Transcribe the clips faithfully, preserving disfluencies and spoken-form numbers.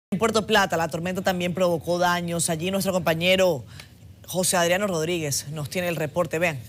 En Puerto Plata, la tormenta también provocó daños. Allí nuestro compañero José Adriano Rodríguez nos tiene el reporte. Vean.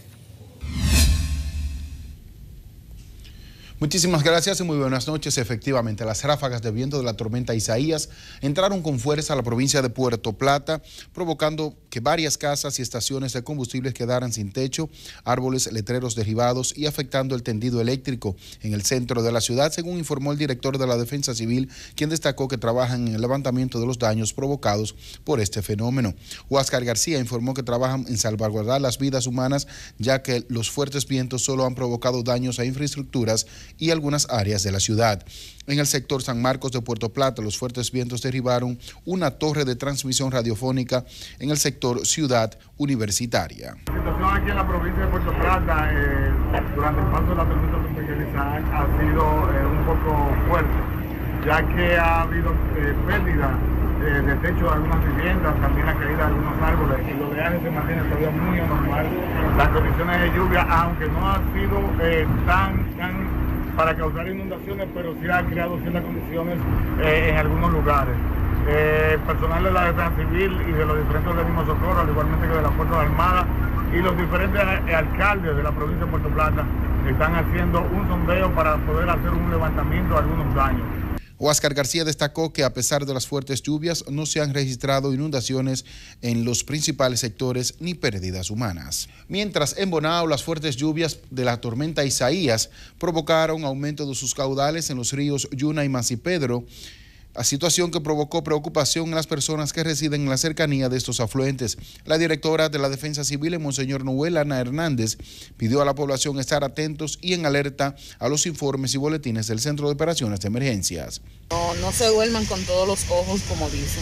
Muchísimas gracias y muy buenas noches. Efectivamente, las ráfagas de viento de la tormenta Isaías entraron con fuerza a la provincia de Puerto Plata, provocando que varias casas y estaciones de combustibles quedaran sin techo, árboles, letreros derribados y afectando el tendido eléctrico en el centro de la ciudad, según informó el director de la Defensa Civil, quien destacó que trabajan en el levantamiento de los daños provocados por este fenómeno. Huáscar García informó que trabajan en salvaguardar las vidas humanas, ya que los fuertes vientos solo han provocado daños a infraestructuras y algunas áreas de la ciudad. En el sector San Marcos de Puerto Plata, los fuertes vientos derribaron una torre de transmisión radiofónica en el sector Ciudad Universitaria. La situación aquí en la provincia de Puerto Plata eh, durante el paso de la tormenta tropical ha sido eh, un poco fuerte, ya que ha habido eh, pérdida eh, de techo de algunas viviendas, también la caída de algunos árboles, y los oleaje se mantiene todavía muy anormal. Las condiciones de lluvia, aunque no han sido eh, tan, tan para causar inundaciones, pero sí ha creado ciertas condiciones eh, en algunos lugares. Eh, personal de la Defensa Civil y de los diferentes organismos de socorro, al igualmente que de las Fuerzas Armadas, y los diferentes eh, alcaldes de la provincia de Puerto Plata están haciendo un sondeo para poder hacer un levantamiento de algunos daños. Huáscar García destacó que a pesar de las fuertes lluvias no se han registrado inundaciones en los principales sectores ni pérdidas humanas. Mientras en Bonao las fuertes lluvias de la tormenta Isaías provocaron aumento de sus caudales en los ríos Yuna y Masipedro, a situación que provocó preocupación en las personas que residen en la cercanía de estos afluentes. La directora de la Defensa Civil, Monseñor Noel Ana Hernández, pidió a la población estar atentos y en alerta a los informes y boletines del Centro de Operaciones de Emergencias. No, no se duerman con todos los ojos, como dicen,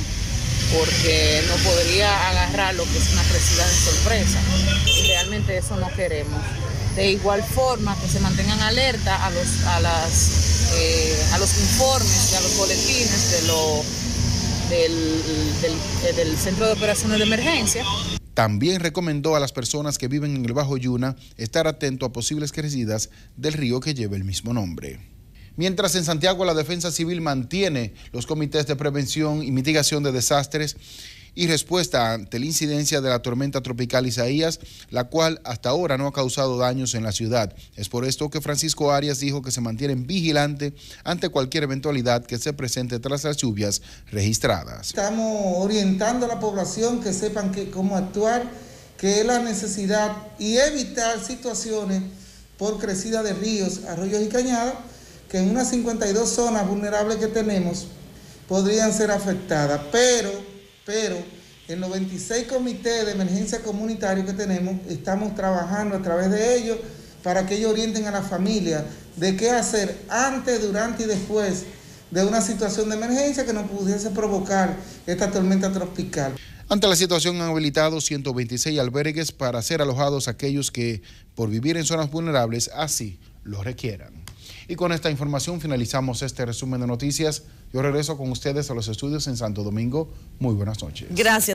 porque no podría agarrar lo que es una crecida de sorpresa, y realmente eso no queremos. De igual forma, que se mantengan alerta a los, a las, eh, a los informes y a los boletines de lo, del, del, del Centro de Operaciones de Emergencia. También recomendó a las personas que viven en el Bajo Yuna estar atento a posibles crecidas del río que lleva el mismo nombre. Mientras en Santiago la Defensa Civil mantiene los comités de prevención y mitigación de desastres y respuesta ante la incidencia de la tormenta tropical Isaías, la cual hasta ahora no ha causado daños en la ciudad. Es por esto que Francisco Arias dijo que se mantienen vigilantes ante cualquier eventualidad que se presente tras las lluvias registradas. Estamos orientando a la población que sepan que, cómo actuar, que es la necesidad y evitar situaciones por crecida de ríos, arroyos y cañadas, que en unas cincuenta y dos zonas vulnerables que tenemos podrían ser afectadas, pero... pero en los veintiséis comités de emergencia comunitarios que tenemos, estamos trabajando a través de ellos para que ellos orienten a la familia de qué hacer antes, durante y después de una situación de emergencia que nos pudiese provocar esta tormenta tropical. Ante la situación han habilitado ciento veintiséis albergues para ser alojados aquellos que, por vivir en zonas vulnerables, así lo requieran. Y con esta información finalizamos este resumen de noticias. Yo regreso con ustedes a los estudios en Santo Domingo. Muy buenas noches. Gracias.